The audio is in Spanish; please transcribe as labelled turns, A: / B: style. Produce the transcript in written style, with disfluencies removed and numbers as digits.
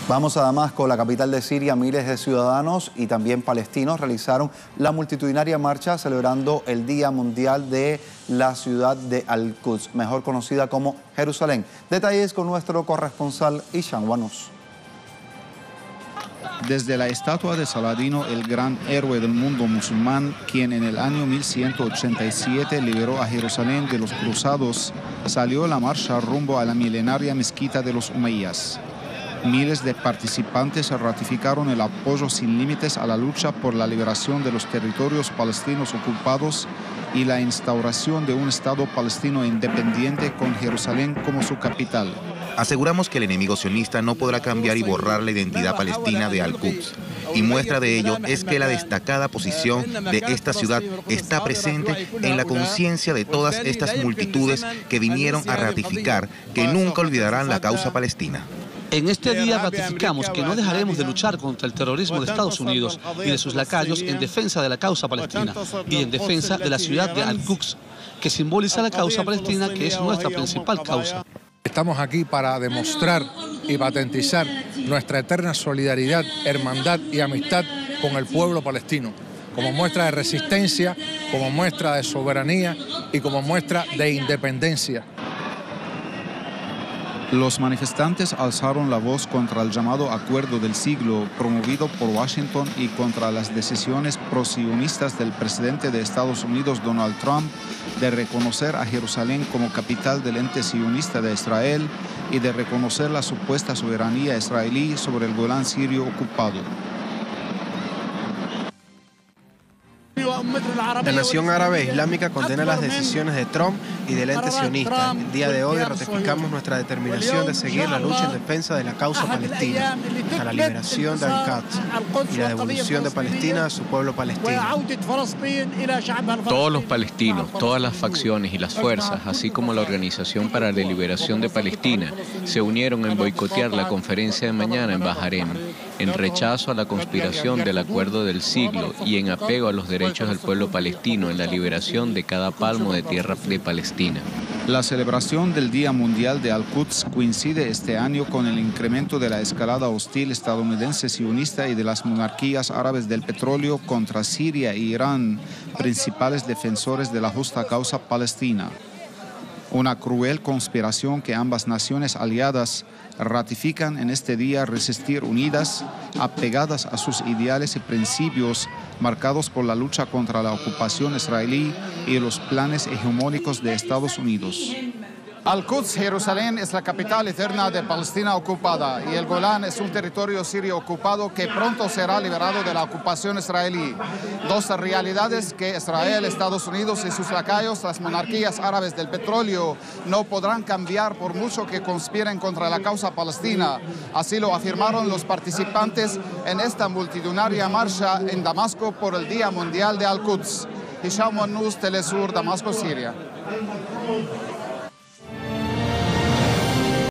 A: Vamos a Damasco, la capital de Siria. Miles de ciudadanos y también palestinos realizaron la multitudinaria marcha celebrando el Día Mundial de la ciudad de Al-Quds, mejor conocida como Jerusalén. Detalles con nuestro corresponsal Ishan Wanus.
B: Desde la estatua de Saladino, el gran héroe del mundo musulmán, quien en el año 1187 liberó a Jerusalén de los cruzados, salió la marcha rumbo a la milenaria mezquita de los Umayyas. Miles de participantes ratificaron el apoyo sin límites a la lucha por la liberación de los territorios palestinos ocupados y la instauración de un Estado palestino independiente con Jerusalén como su capital.
C: Aseguramos que el enemigo sionista no podrá cambiar y borrar la identidad palestina de Al-Quds. Y muestra de ello es que la destacada posición de esta ciudad está presente en la conciencia de todas estas multitudes que vinieron a ratificar que nunca olvidarán la causa palestina.
D: En este día ratificamos que no dejaremos de luchar contra el terrorismo de Estados Unidos y de sus lacayos en defensa de la causa palestina y en defensa de la ciudad de Al-Quds, que simboliza la causa palestina, que es nuestra principal causa.
E: Estamos aquí para demostrar y patentizar nuestra eterna solidaridad, hermandad y amistad con el pueblo palestino, como muestra de resistencia, como muestra de soberanía y como muestra de independencia.
B: Los manifestantes alzaron la voz contra el llamado Acuerdo del Siglo promovido por Washington y contra las decisiones prosionistas del presidente de Estados Unidos, Donald Trump, de reconocer a Jerusalén como capital del ente sionista de Israel y de reconocer la supuesta soberanía israelí sobre el Golán sirio ocupado.
F: La Nación Árabe Islámica condena las decisiones de Trump y del ente sionista. El día de hoy ratificamos nuestra determinación de seguir la lucha en defensa de la causa palestina, hasta la liberación de Al-Quds y la devolución de Palestina a su pueblo palestino.
G: Todos los palestinos, todas las facciones y las fuerzas, así como la Organización para la Liberación de Palestina, se unieron en boicotear la conferencia de mañana en Bahrein, en rechazo a la conspiración del Acuerdo del Siglo y en apego a los derechos del pueblo palestino en la liberación de cada palmo de tierra de Palestina.
B: La celebración del Día Mundial de Al-Quds coincide este año con el incremento de la escalada hostil estadounidense sionista y de las monarquías árabes del petróleo contra Siria e Irán, principales defensores de la justa causa palestina. Una cruel conspiración que ambas naciones aliadas ratifican en este día resistir unidas, apegadas a sus ideales y principios marcados por la lucha contra la ocupación israelí y los planes hegemónicos de Estados Unidos.
H: Al-Quds, Jerusalén, es la capital eterna de Palestina ocupada y el Golán es un territorio sirio ocupado que pronto será liberado de la ocupación israelí. Dos realidades que Israel, Estados Unidos y sus lacayos, las monarquías árabes del petróleo, no podrán cambiar por mucho que conspiren contra la causa palestina. Así lo afirmaron los participantes en esta multitudinaria marcha en Damasco por el Día Mundial de Al-Quds. Hisham Wanus, Telesur, Damasco, Siria.